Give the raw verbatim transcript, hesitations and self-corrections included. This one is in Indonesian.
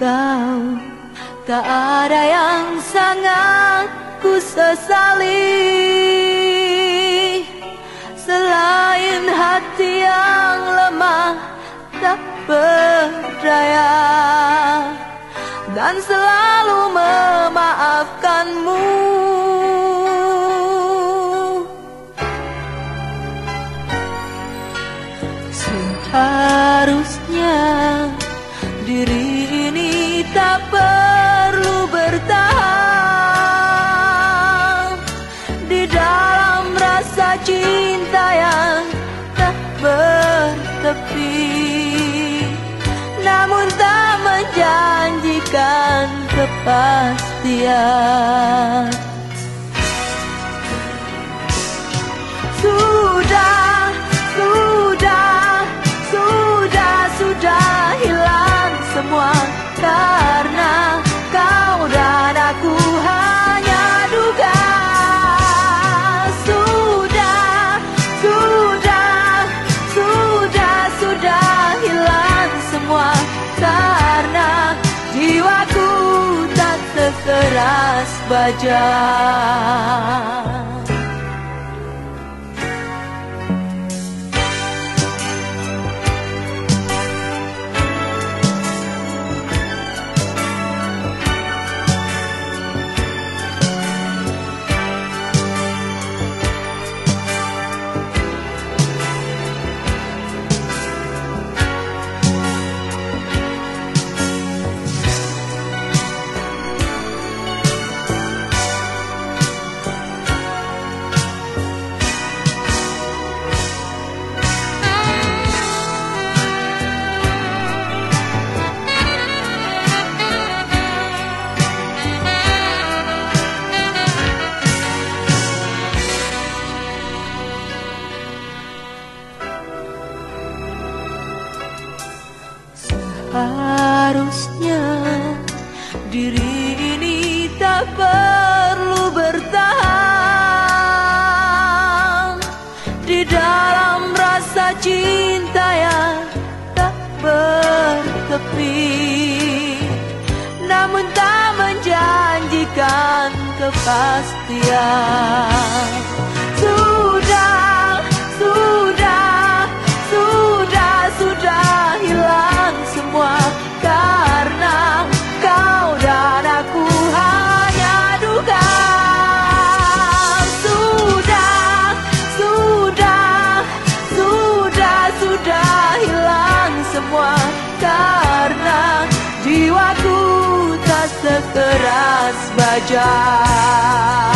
kau, tak ada yang sangat ku sesali selain hati yang lemah tak berdaya dan selalu memaafkanmu. Seharusnya diri ini tak perlu bertahan di dalam rasa cinta yang tak bertepi, namun tak menjanjikan kepastian. Sudah, sudah, sudah, sudah hilang semua karena kau dan aku hanya duga. Sudah, sudah, sudah, sudah hilang semua karena jiwaku tak sekeras baja. Harusnya diri ini tak perlu bertahan di dalam rasa cinta yang tak bertepi, namun tak menjanjikan kepastian. Sudah, sudah, sudah, sudah hilang semua karena kau dan aku hanya duga. Sudah, sudah, sudah, sudah hilang semua karena jiwaku tak sekeras baja.